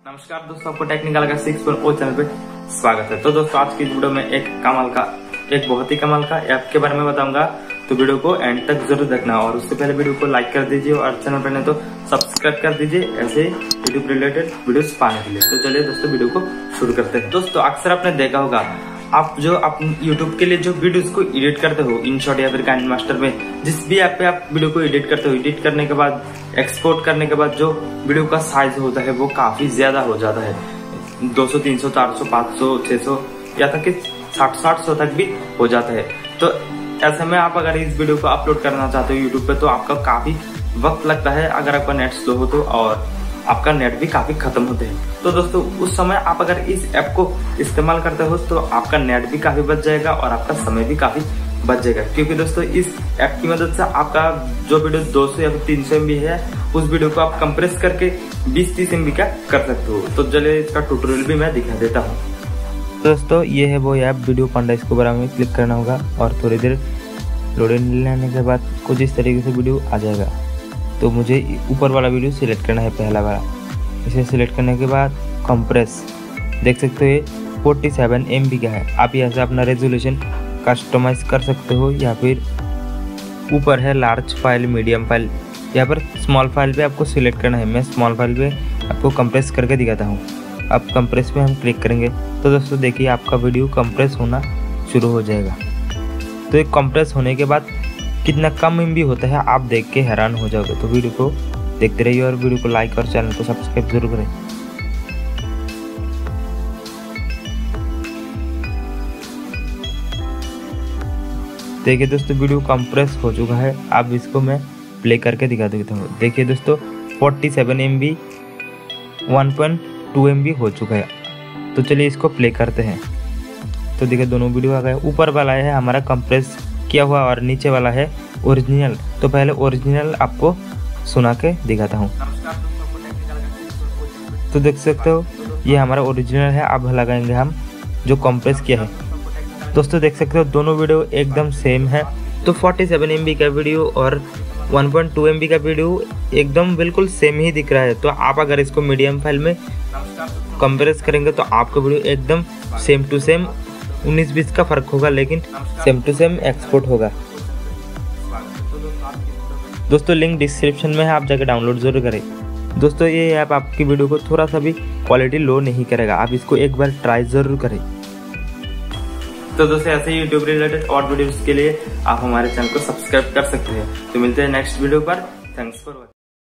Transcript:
नमस्कार दोस्तों, आपको टेक्निकल आकाश 6.0 चैनल पे स्वागत है। तो दोस्तों आज की वीडियो में एक बहुत ही कमाल का ऐप के बारे में बताऊंगा, तो वीडियो को एंड तक जरूर देखना। और उससे पहले वीडियो को लाइक कर दीजिए और चैनल पर नहीं तो सब्सक्राइब कर दीजिए ऐसे यूट्यूब रिलेटेड वीडियोस पाने के लिए। तो चलिए दोस्तों वीडियो को शुरू करते हैं। दोस्तों अक्सर आपने देखा होगा, आप यूट्यूब के लिए जो वीडियोस को एडिट करते हो InShot या फिर काइंड मास्टर में, जिस भी ऐप पे आप वीडियो को एडिट करते हो, एडिट करने के बाद एक्सपोर्ट करने के बाद जो वीडियो का साइज होता है वो काफी ज्यादा हो जाता है। 200, 300, 400, 500, 600 या तक कि 700 तक भी हो जाता है। तो ऐसे में आप अगर इस वीडियो को अपलोड करना चाहते हो यूट्यूब पे, तो आपका काफी वक्त लगता है अगर आपका नेट स्लो हो तो, और आपका नेट भी काफी खत्म होते हैं। तो दोस्तों उस समय आप अगर इस ऐप को इस्तेमाल करते हो तो आपका नेट भी काफी बच जाएगा और आपका समय भी काफी बच जाएगा। क्योंकि दोस्तों इस ऐप की मदद से आपका जो वीडियो 200 या फिर 300 MB है, उस वीडियो को आप कंप्रेस करके 20-30 MB का कर सकते हो। तो चलिए इसका ट्यूटोरियल भी मैं दिखा देता हूँ। दोस्तों ये है वो ऐप वीडियो पांडा, इसको बराबर में क्लिक करना होगा और थोड़ी देर लोडिंग लेने के बाद कुछ इस तरीके से वीडियो आ जाएगा। तो मुझे ऊपर वाला वीडियो सिलेक्ट करना है, पहला वाला। इसे सिलेक्ट करने के बाद कंप्रेस, देख सकते हो ये 47 MB का है। आप यहाँ से अपना रेजोल्यूशन कस्टमाइज कर सकते हो, या फिर ऊपर है लार्ज फाइल, मीडियम फाइल, यहाँ पर स्मॉल फाइल पे आपको सिलेक्ट करना है। मैं स्मॉल फाइल पे आपको कंप्रेस करके दिखाता हूँ। अब कंप्रेस पे हम क्लिक करेंगे तो दोस्तों देखिए आपका वीडियो कंप्रेस होना शुरू हो जाएगा। तो ये कंप्रेस होने के बाद कितना कम MB होता है आप देख के हैरान हो जाओगे। तो वीडियो को देखते रहिए और वीडियो को लाइक और चैनल को सब्सक्राइब जरूर करें। देखिए दोस्तों वीडियो कंप्रेस हो चुका है। अब इसको मैं प्ले करके दिखा देता हूँ। देखिए दोस्तों 47 MB 1.2 MB हो चुका है। तो चलिए इसको प्ले करते हैं। तो देखिए दोनों वीडियो आ गए। ऊपर वाला है हमारा कंप्रेस किया हुआ और नीचे वाला है ओरिजिनल। तो पहले ओरिजिनल आपको सुना के दिखाता हूँ। तो देख सकते हो ये हमारा ओरिजिनल है। अब लगाएंगे हम जो कंप्रेस किया है। दोस्तों देख सकते हो दोनों वीडियो एकदम सेम है। तो 47 MB का वीडियो और 1.2 MB का वीडियो एकदम बिल्कुल सेम ही दिख रहा है। तो आप अगर इसको मीडियम फाइल में कंप्रेस करेंगे तो आपका वीडियो एकदम सेम टू सेम 19-20 का फर्क होगा, लेकिन सेम टू सेम एक्सपोर्ट होगा। दोस्तों लिंक डिस्क्रिप्शन में है, आप जाकर डाउनलोड जरूर करें। दोस्तों ये ऐप आपकी वीडियो को थोड़ा सा भी क्वालिटी लो नहीं करेगा, आप इसको एक बार ट्राई जरूर करें। तो दोस्तों ऐसे ही यूट्यूब रिलेटेड और वीडियोस के लिए आप हमारे चैनल को सब्सक्राइब कर सकते हैं। तो मिलते हैं नेक्स्ट वीडियो पर। Thanks for watching.